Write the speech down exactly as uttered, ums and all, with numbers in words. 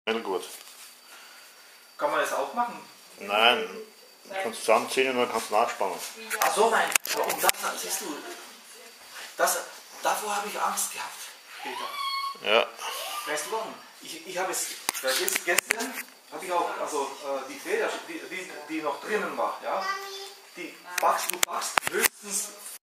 Schnell gut. Kann man das auch machen? Nein, du kannst zusammenziehen und dann kannst du nachspannen. Ach so, nein. Und das, siehst du, das, davor habe ich Angst gehabt später. Ja. Weißt du warum? Ich, ich habe es, gestern habe ich auch, also äh, die Feder, die, die, die noch drinnen war, ja, die backst, du backst höchstens